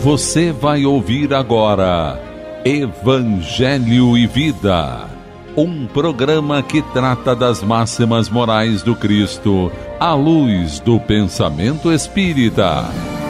Você vai ouvir agora Evangelho e Vida, um programa que trata das máximas morais do Cristo à luz do pensamento espírita.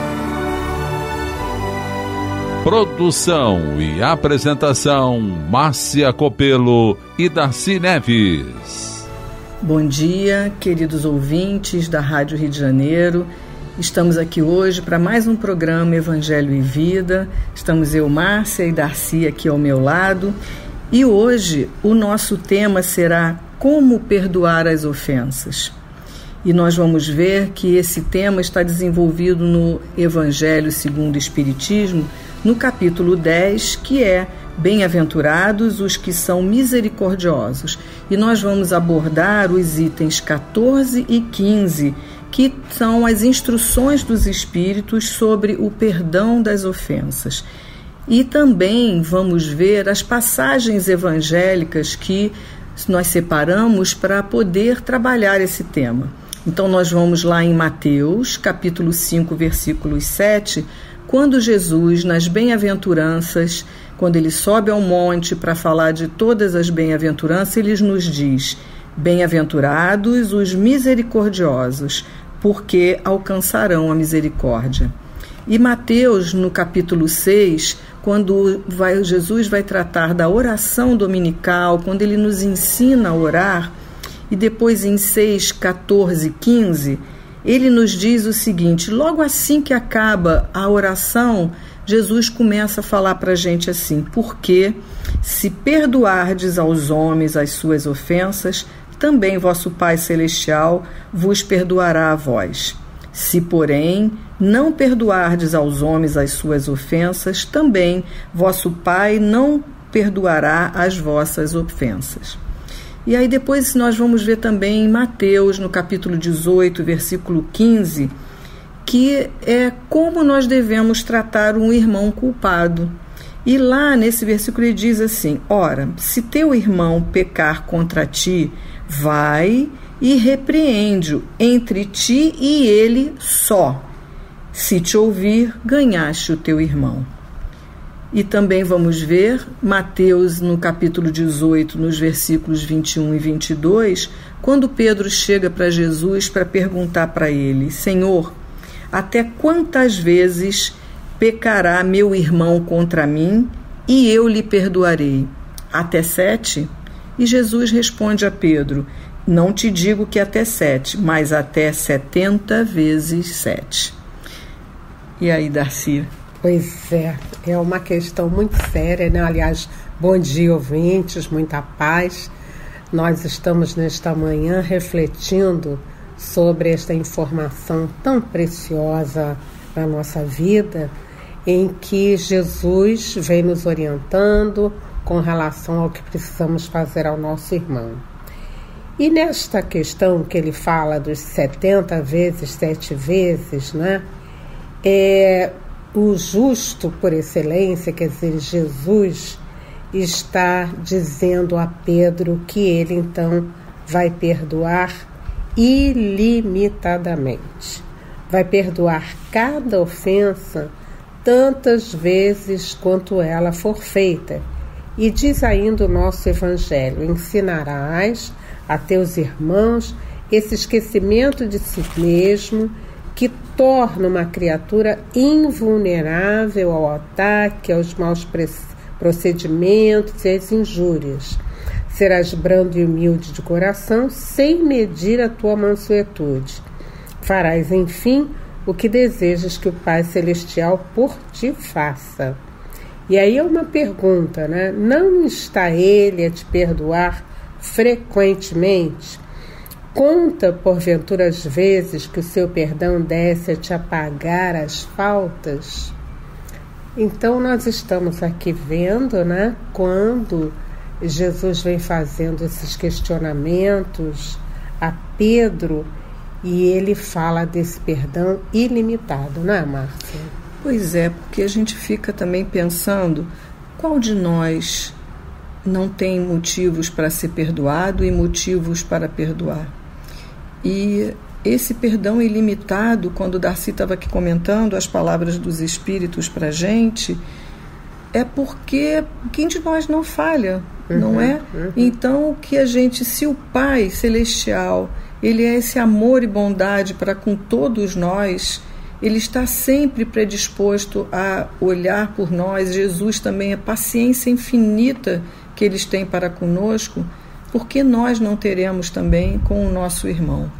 Produção e apresentação, Márcia Copelo e Darcy Neves. Bom dia, queridos ouvintes da Rádio Rio de Janeiro. Estamos aqui hoje para mais um programa Evangelho e Vida. Estamos eu, Márcia, e Darcy aqui ao meu lado. E hoje o nosso tema será como perdoar as ofensas. E nós vamos ver que esse tema está desenvolvido no Evangelho segundo o Espiritismo, no capítulo 10, que é Bem-aventurados os que são misericordiosos. E nós vamos abordar os itens 14 e 15, que são as instruções dos Espíritos sobre o perdão das ofensas. E também vamos ver as passagens evangélicas que nós separamos para poder trabalhar esse tema. Então nós vamos lá em Mateus, capítulo 5, versículo 7, quando Jesus, nas bem-aventuranças, quando ele sobe ao monte para falar de todas as bem-aventuranças, ele nos diz: bem-aventurados os misericordiosos, porque alcançarão a misericórdia. E Mateus, no capítulo 6, quando Jesus vai tratar da oração dominical, quando ele nos ensina a orar, e depois em 6, 14, 15, ele nos diz o seguinte: logo assim que acaba a oração, Jesus começa a falar para a gente assim: porque se perdoardes aos homens as suas ofensas, também vosso Pai Celestial vos perdoará a vós. Se, porém, não perdoardes aos homens as suas ofensas, também vosso Pai não perdoará as vossas ofensas. E aí depois nós vamos ver também em Mateus, no capítulo 18, versículo 15, que é como nós devemos tratar um irmão culpado. E lá nesse versículo ele diz assim: ora, se teu irmão pecar contra ti, vai e repreende-o entre ti e ele só. Se te ouvir, ganhaste o teu irmão. E também vamos ver Mateus no capítulo 18, nos versículos 21 e 22, quando Pedro chega para Jesus para perguntar para ele: Senhor, até quantas vezes pecará meu irmão contra mim e eu lhe perdoarei? Até 7? E Jesus responde a Pedro: não te digo que até 7, mas até 70 vezes 7. E aí, Darcy? Pois é uma questão muito séria, né? Aliás, bom dia, ouvintes, muita paz. Nós estamos nesta manhã refletindo sobre esta informação tão preciosa na nossa vida, em que Jesus vem nos orientando com relação ao que precisamos fazer ao nosso irmão. E nesta questão que ele fala dos 70 vezes, 7 vezes, né? O justo por excelência, quer dizer, Jesus está dizendo a Pedro que ele então vai perdoar ilimitadamente. Vai perdoar cada ofensa tantas vezes quanto ela for feita. E diz ainda o nosso Evangelho: ensinarás a teus irmãos esse esquecimento de si mesmo, que torna uma criatura invulnerável ao ataque, aos maus procedimentos e às injúrias. Serás brando e humilde de coração, sem medir a tua mansuetude. Farás, enfim, o que desejas que o Pai Celestial por ti faça. E aí é uma pergunta, né? Não está Ele a te perdoar frequentemente? Conta, porventura, as vezes que o seu perdão desce a te apagar as faltas? Então, nós estamos aqui vendo, né, quando Jesus vem fazendo esses questionamentos a Pedro, e ele fala desse perdão ilimitado, não é, Márcia? Pois é, porque a gente fica também pensando, qual de nós não tem motivos para ser perdoado e motivos para perdoar? E esse perdão ilimitado, quando Darcy estava aqui comentando as palavras dos Espíritos para a gente, é porque quem de nós não falha, não é? Então, que a gente, se o Pai Celestial, Ele é esse amor e bondade para com todos nós, Ele está sempre predisposto a olhar por nós. Jesus também, a paciência infinita que Eles têm para conosco, porque nós não teremos também com o nosso irmão.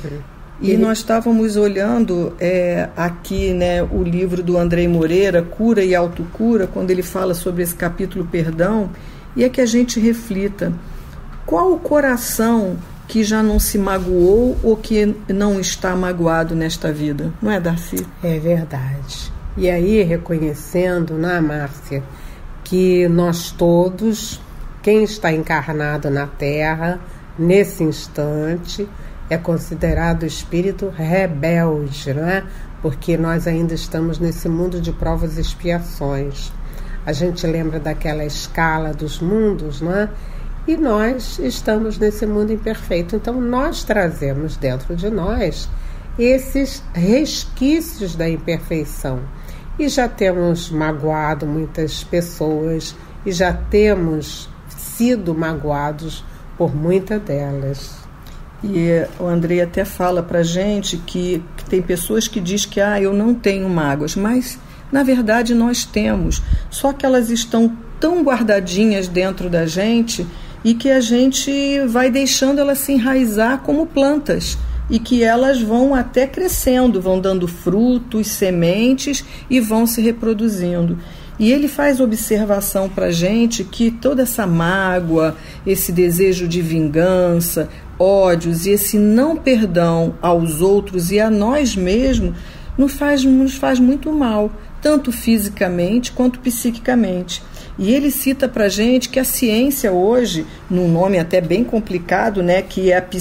E nós estávamos olhando aqui, né, o livro do Andrei Moreira, Cura e Autocura, quando ele fala sobre esse capítulo perdão, e é que a gente reflita, qual o coração que já não se magoou ou que não está magoado nesta vida? Não é, Darcy? É verdade. E aí, reconhecendo, né, Márcia, que nós todos, quem está encarnado na Terra, nesse instante, é considerado espírito rebelde, não é? Porque nós ainda estamos nesse mundo de provas e expiações. A gente lembra daquela escala dos mundos, não é? E nós estamos nesse mundo imperfeito. Então, nós trazemos dentro de nós esses resquícios da imperfeição. E já temos magoado muitas pessoas e já temos sido magoados por muitas delas. E o Andrei até fala para a gente que tem pessoas que dizem que eu não tenho mágoas, mas na verdade nós temos, só que elas estão tão guardadinhas dentro da gente e que a gente vai deixando elas se enraizar como plantas e que elas vão até crescendo, vão dando frutos, sementes e vão se reproduzindo. E ele faz observação para a gente que toda essa mágoa, esse desejo de vingança, ódios e esse não perdão aos outros e a nós mesmos nos faz muito mal, tanto fisicamente quanto psiquicamente. E ele cita para a gente que a ciência hoje, num nome até bem complicado, né, que é a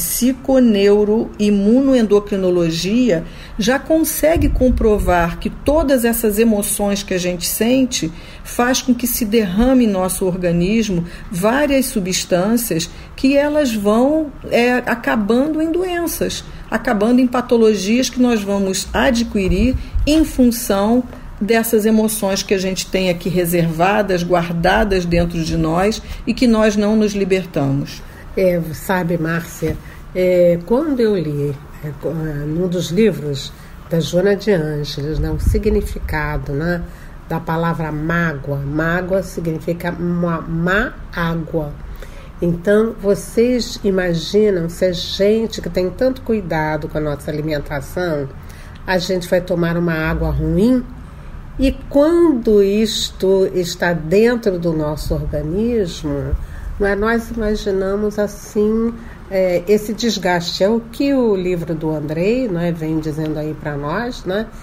psiconeuroimunoendocrinologia, já consegue comprovar que todas essas emoções que a gente sente faz com que se derrame em nosso organismo várias substâncias que elas vão acabando em doenças, acabando em patologias que nós vamos adquirir em função dessas emoções que a gente tem aqui reservadas, guardadas dentro de nós e que nós não nos libertamos. Sabe, Márcia, quando eu li num dos livros da Joana de Ângeles, né, o significado, né, da palavra mágoa. Mágoa significa uma má água. Então, vocês imaginam se a gente que tem tanto cuidado com a nossa alimentação, a gente vai tomar uma água ruim? E quando isto está dentro do nosso organismo, nós imaginamos assim esse desgaste. É o que o livro do Andrei, vem dizendo aí para nós,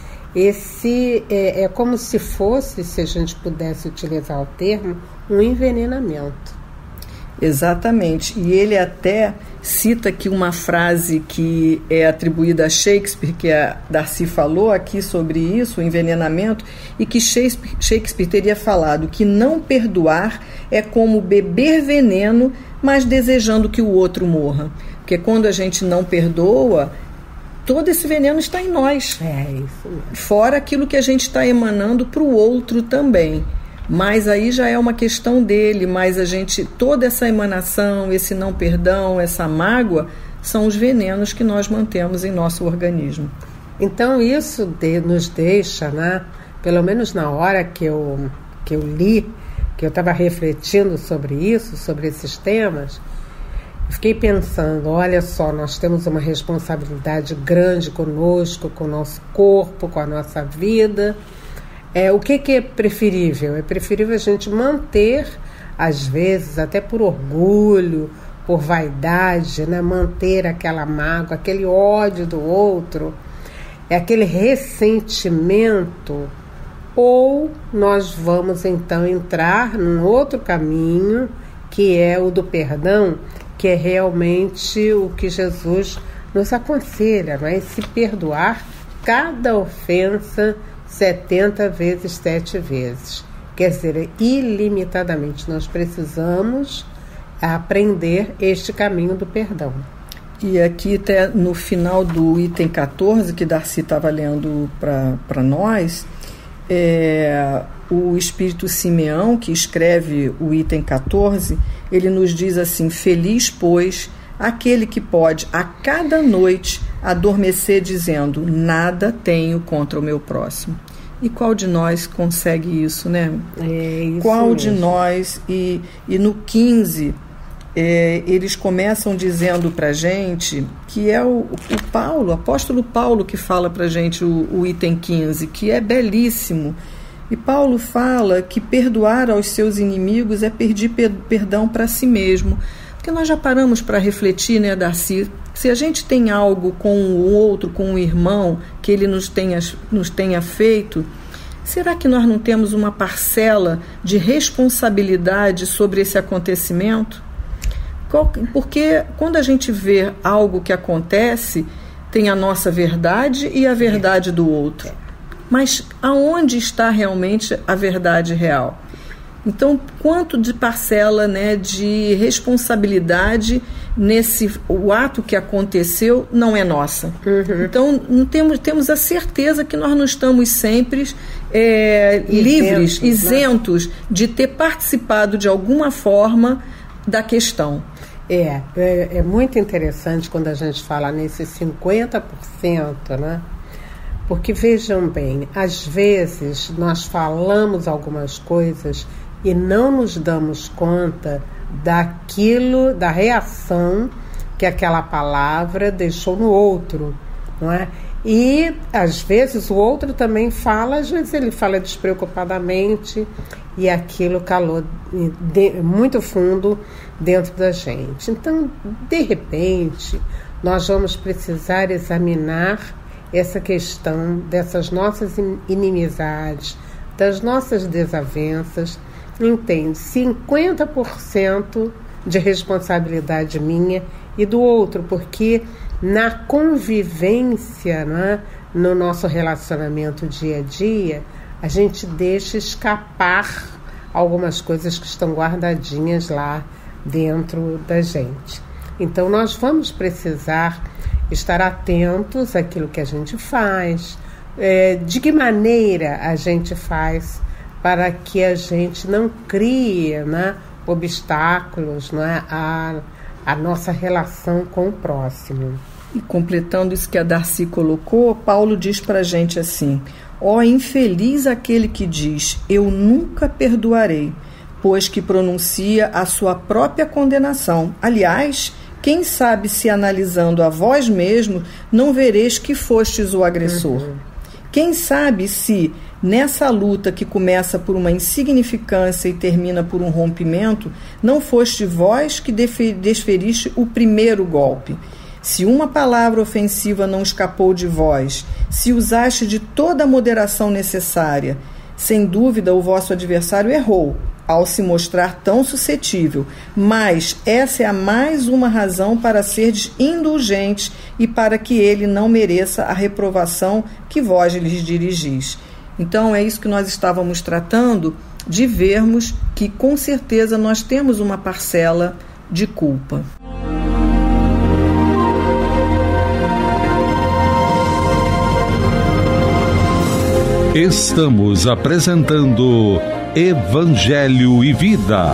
esse é como se fosse, se a gente pudesse utilizar o termo, um envenenamento. Exatamente, e ele até cita aqui uma frase que é atribuída a Shakespeare, que a Darcy falou aqui sobre isso, o envenenamento, e que Shakespeare teria falado que não perdoar é como beber veneno, mas desejando que o outro morra. Porque quando a gente não perdoa, todo esse veneno está em nós. Isso mesmo. Fora aquilo que a gente está emanando para o outro também. Mas aí já é uma questão dele, mas toda essa emanação, esse não perdão, essa mágoa, são os venenos que nós mantemos em nosso organismo. Então isso nos deixa, pelo menos na hora que eu li, que eu estava refletindo sobre isso, sobre esses temas, fiquei pensando, olha só, nós temos uma responsabilidade grande conosco, com o nosso corpo, com a nossa vida. O que é preferível? É preferível a gente manter, às vezes, até por orgulho, por vaidade, manter aquela mágoa, aquele ódio do outro, aquele ressentimento, ou nós vamos então entrar num outro caminho, que é o do perdão, que é realmente o que Jesus nos aconselha, se perdoar cada ofensa 70 vezes, 7 vezes. Quer dizer, ilimitadamente. Nós precisamos aprender este caminho do perdão. E aqui até no final do item 14, que Darcy estava lendo para nós, o Espírito Simeão, que escreve o item 14, ele nos diz assim: feliz, pois, aquele que pode a cada noite adormecer dizendo, nada tenho contra o meu próximo. E qual de nós consegue isso, né? Isso qual mesmo. De nós? E no 15, eles começam dizendo para a gente que é o apóstolo Paulo, que fala para a gente o item 15, que é belíssimo. E Paulo fala que perdoar aos seus inimigos é pedir perdão para si mesmo. Porque nós já paramos para refletir, né, Darcy? Se a gente tem algo com o outro, com o irmão, que ele nos tenha feito, será que nós não temos uma parcela de responsabilidade sobre esse acontecimento? Porque quando a gente vê algo que acontece, tem a nossa verdade e a verdade do outro. Mas aonde está realmente a verdade real? Então, quanto de parcela, né, de responsabilidade o ato que aconteceu não é nossa. Uhum. Então, temos a certeza que nós não estamos sempre livres, isentos, né, de ter participado de alguma forma da questão. É muito interessante quando a gente fala nesses 50%, né? Porque vejam bem, às vezes nós falamos algumas coisas e não nos damos conta da reação que aquela palavra deixou no outro, não é? E às vezes o outro também fala, às vezes ele fala despreocupadamente e aquilo calou muito fundo dentro da gente. Então, de repente, nós vamos precisar examinar essa questão dessas nossas inimizades, das nossas desavenças. Entende? 50% de responsabilidade minha e do outro, porque na convivência, né, no nosso relacionamento dia a dia, a gente deixa escapar algumas coisas que estão guardadinhas lá dentro da gente. Então nós vamos precisar estar atentos àquilo que a gente faz, de que maneira a gente faz, para que a gente não crie, né, obstáculos, né, à nossa relação com o próximo. E completando isso que a Darcy colocou, Paulo diz para a gente assim: ó infeliz aquele que diz, eu nunca perdoarei, pois que pronuncia a sua própria condenação. Aliás, quem sabe se analisando a vós mesmo, não vereis que fostes o agressor. Uhum. Quem sabe se, nessa luta que começa por uma insignificância e termina por um rompimento, não foste vós que desferiste o primeiro golpe. Se uma palavra ofensiva não escapou de vós, se usaste de toda a moderação necessária, sem dúvida o vosso adversário errou ao se mostrar tão suscetível, mas essa é a mais uma razão para serdes indulgentes e para que ele não mereça a reprovação que vós lhes dirigis. Então é isso que nós estávamos tratando, de vermos que com certeza nós temos uma parcela de culpa. Estamos apresentando Evangelho e Vida.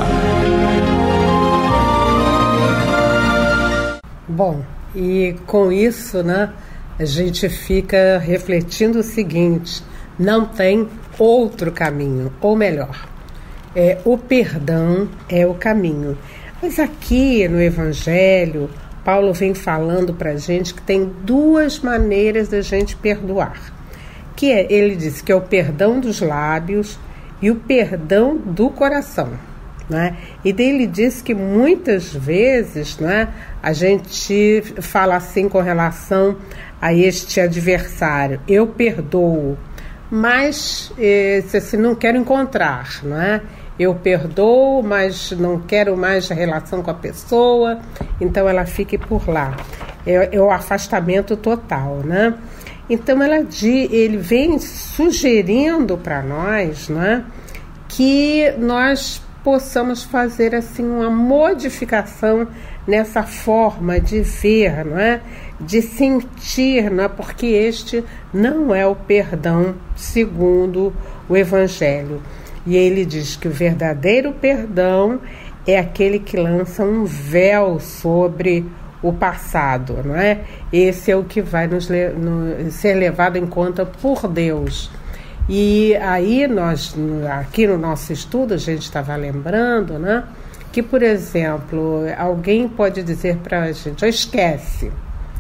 Bom, e com isso, né, a gente fica refletindo o seguinte: não tem outro caminho, ou melhor, o perdão é o caminho. Mas aqui no Evangelho, Paulo vem falando para a gente que tem duas maneiras da gente perdoar. Ele diz que é o perdão dos lábios e o perdão do coração, né? E daí ele diz que muitas vezes, né, a gente fala assim com relação a este adversário: eu perdoo, mas se não quero encontrar, né? Eu perdoo, mas não quero mais a relação com a pessoa, então ela fique por lá. É o afastamento total, né? Então ele vem sugerindo para nós, né, que nós possamos fazer assim uma modificação nessa forma de ver, não é? De sentir, não é? Porque este não é o perdão segundo o Evangelho. E ele diz que o verdadeiro perdão é aquele que lança um véu sobre o passado, não é? Esse é o que vai ser levado em conta por Deus. E aí nós, aqui no nosso estudo, a gente estava lembrando, né, que, por exemplo, alguém pode dizer para a gente, esquece.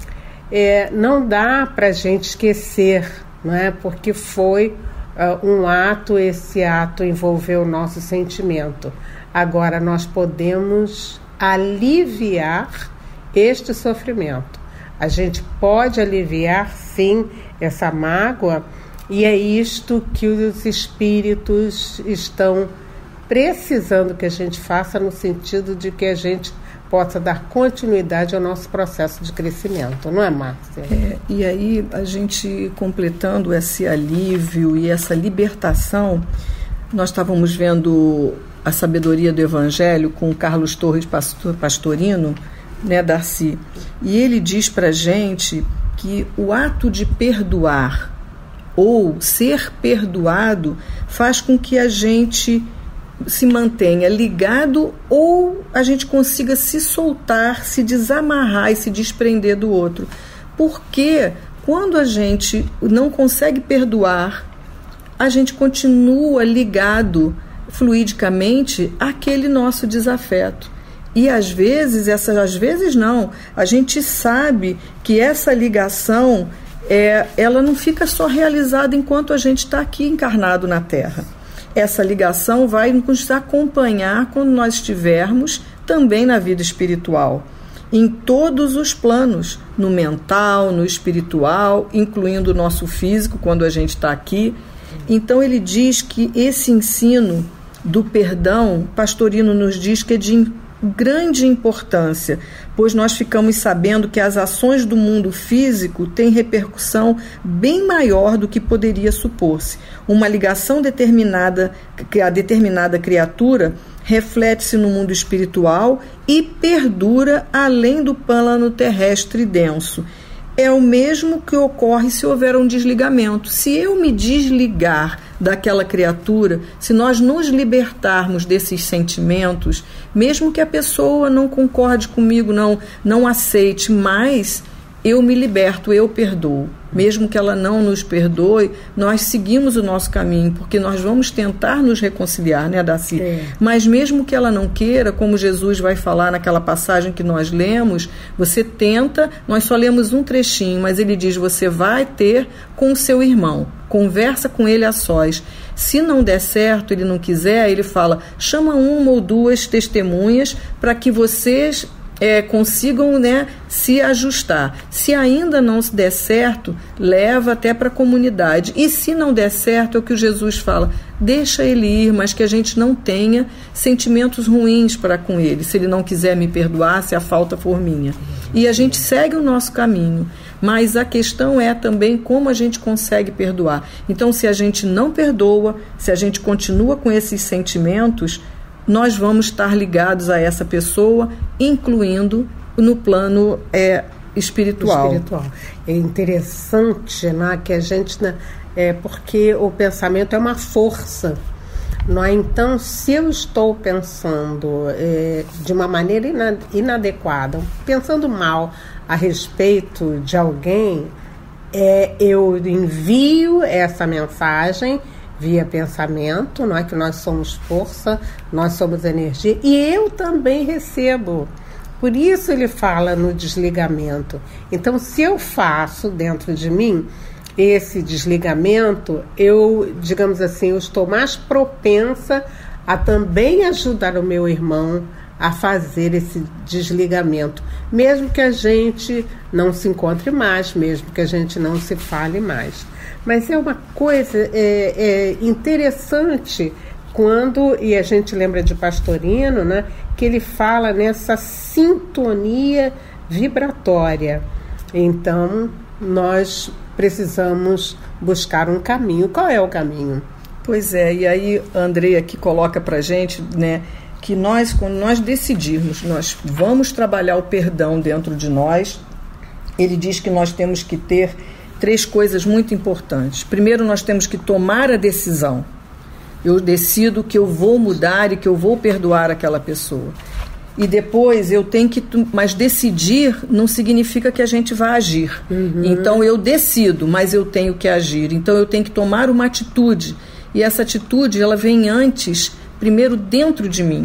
Não dá para a gente esquecer, não é? Porque foi um ato, esse ato envolveu o nosso sentimento. Agora nós podemos aliviar este sofrimento. A gente pode aliviar, sim, essa mágoa, e é isto que os espíritos estão precisando que a gente faça, no sentido de que a gente possa dar continuidade ao nosso processo de crescimento, não é, Márcia? E aí, a gente completando esse alívio e essa libertação, nós estávamos vendo a sabedoria do Evangelho com o Carlos Torres Pastorino, né, Darcy, e ele diz para a gente que o ato de perdoar ou ser perdoado faz com que a gente se mantenha ligado ou a gente consiga se soltar, se desamarrar e se desprender do outro. Porque quando a gente não consegue perdoar, a gente continua ligado fluidicamente àquele nosso desafeto. E às vezes não, a gente sabe que essa ligação ela não fica só realizada enquanto a gente está aqui encarnado na Terra. Essa ligação vai nos acompanhar quando nós estivermos também na vida espiritual, em todos os planos, no mental, no espiritual, incluindo o nosso físico, quando a gente está aqui. Então ele diz que esse ensino do perdão, Pastorino nos diz que é de grande importância, pois nós ficamos sabendo que as ações do mundo físico têm repercussão bem maior do que poderia supor-se. Uma ligação determinada, que a determinada criatura reflete-se no mundo espiritual e perdura além do plano terrestre denso. É o mesmo que ocorre se houver um desligamento. Se eu me desligar daquela criatura, se nós nos libertarmos desses sentimentos, mesmo que a pessoa não concorde comigo, não aceite, mas eu me liberto, eu perdoo. Mesmo que ela não nos perdoe, nós seguimos o nosso caminho, porque nós vamos tentar nos reconciliar, né, Darcy? Mas mesmo que ela não queira, como Jesus vai falar naquela passagem que nós lemos, você tenta, nós só lemos um trechinho, mas ele diz, você vai ter com o seu irmão, conversa com ele a sós. Se não der certo, ele não quiser, ele fala, chama uma ou duas testemunhas para que vocês consigam, né, se ajustar. Se ainda não se der certo, leva até para a comunidade. E se não der certo, é o que o Jesus fala, deixa ele ir, mas que a gente não tenha sentimentos ruins para com ele. Se ele não quiser me perdoar, se a falta for minha. E a gente segue o nosso caminho. Mas a questão é também como a gente consegue perdoar. Então, se a gente não perdoa, se a gente continua com esses sentimentos, nós vamos estar ligados a essa pessoa, incluindo no plano espiritual. É interessante, né, que a gente, porque o pensamento é uma força, não é? Então, se eu estou pensando de uma maneira inadequada, pensando mal a respeito de alguém, eu envio essa mensagem via pensamento, não é, que nós somos força, nós somos energia, e eu também recebo. Por isso ele fala no desligamento. Então, se eu faço dentro de mim esse desligamento, eu, digamos assim, eu estou mais propensa a também ajudar o meu irmão a fazer esse desligamento, mesmo que a gente não se encontre mais, mesmo que a gente não se fale mais. Mas é uma coisa interessante quando, e a gente lembra de Pastorino, né, que ele fala nessa sintonia vibratória. Então, nós precisamos buscar um caminho. Qual é o caminho? Pois é, e aí a Andrea aqui coloca para a gente, né, que quando nós decidirmos, nós vamos trabalhar o perdão dentro de nós, ele diz que nós temos que ter 3 coisas muito importantes. Primeiro, nós temos que tomar a decisão. Eu decido que eu vou mudar e que eu vou perdoar aquela pessoa. E depois eu tenho que... Mas decidir não significa que a gente vai agir. Então eu decido, mas eu tenho que agir. Então eu tenho que tomar uma atitude. E essa atitude, ela vem antes, primeiro dentro de mim.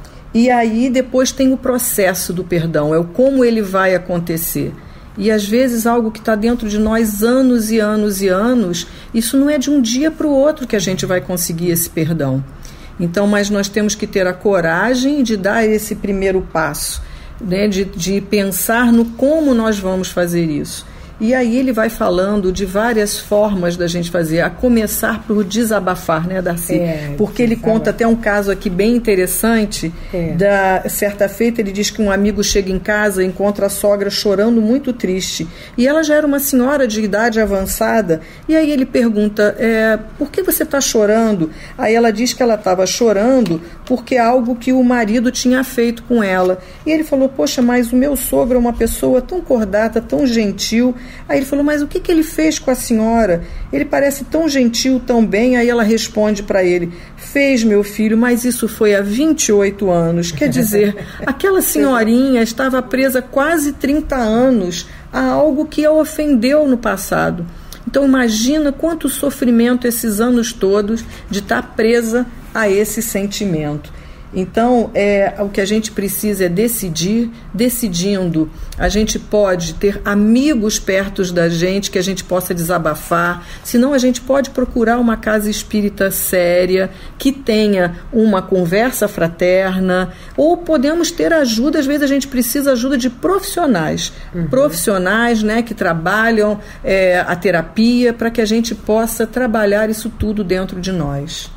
E aí depois tem o processo do perdão. É o como ele vai acontecer. E às vezes algo que está dentro de nós anos e anos e anos, isso não é de um dia para o outro que a gente vai conseguir esse perdão. Então, mas nós temos que ter a coragem de dar esse primeiro passo, né, de pensar no como nós vamos fazer isso. E aí ele vai falando de várias formas da gente fazer, a começar por desabafar, né, Darcy? Porque ele conta até um caso aqui bem interessante. Certa feita ele diz que um amigo chega em casa e encontra a sogra chorando muito triste. E ela já era uma senhora de idade avançada. E aí ele pergunta, por que você está chorando? Aí ela diz que ela estava chorando porque é algo que o marido tinha feito com ela. E ele falou, poxa, mas o meu sogro é uma pessoa tão cordata, tão gentil. Aí ele falou, mas o que ele fez com a senhora? Ele parece tão gentil, tão bem. Aí ela responde para ele, fez, meu filho, mas isso foi há 28 anos. Quer dizer, aquela senhorinha estava presa quase 30 anos a algo que a ofendeu no passado. Então imagina quanto sofrimento esses anos todos de estar presa a esse sentimento. Então, o que a gente precisa é decidir. Decidindo, a gente pode ter amigos perto da gente que a gente possa desabafar. Senão, a gente pode procurar uma casa espírita séria, que tenha uma conversa fraterna, ou podemos ter ajuda. Às vezes a gente precisa ajuda de profissionais. Profissionais, né, que trabalham a terapia, para que a gente possa trabalhar isso tudo dentro de nós.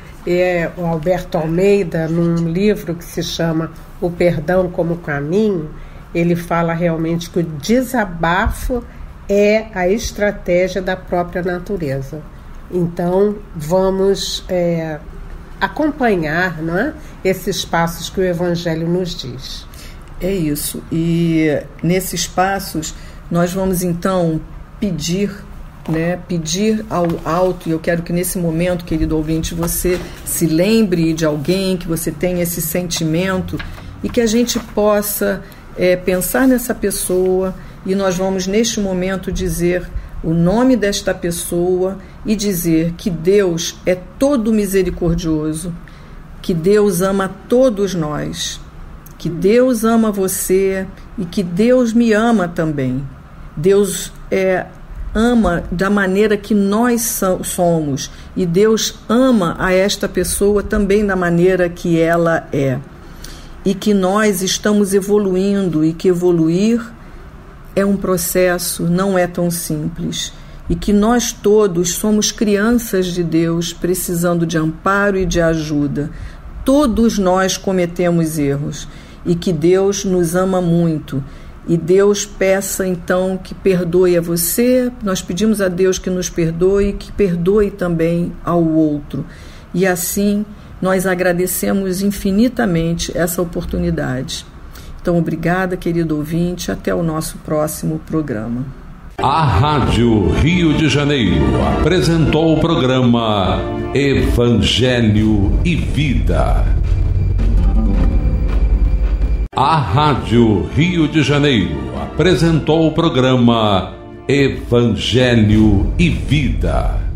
O Alberto Almeida, num livro que se chama O Perdão como Caminho, ele fala realmente que o desabafo é a estratégia da própria natureza. Então, vamos acompanhar, não é, esses passos que o Evangelho nos diz. É isso. E nesses passos, nós vamos então pedir ao alto, e eu quero que nesse momento, querido ouvinte, você se lembre de alguém, que você tenha esse sentimento e que a gente possa pensar nessa pessoa, e nós vamos neste momento dizer o nome desta pessoa e dizer que Deus é todo misericordioso, que Deus ama todos nós, que Deus ama você e que Deus me ama também. Deus ama da maneira que nós somos, e Deus ama a esta pessoa também da maneira que ela é, e que nós estamos evoluindo, e que evoluir é um processo, não é tão simples, e que nós todos somos crianças de Deus precisando de amparo e de ajuda. Todos nós cometemos erros, e que Deus nos ama muito. E Deus peça então que perdoe a você, nós pedimos a Deus que nos perdoe e que perdoe também ao outro. E assim nós agradecemos infinitamente essa oportunidade. Então, obrigada, querido ouvinte, até o nosso próximo programa. A Rádio Rio de Janeiro apresentou o programa Evangelho e Vida. A Rádio Rio de Janeiro apresentou o programa Evangelho e Vida.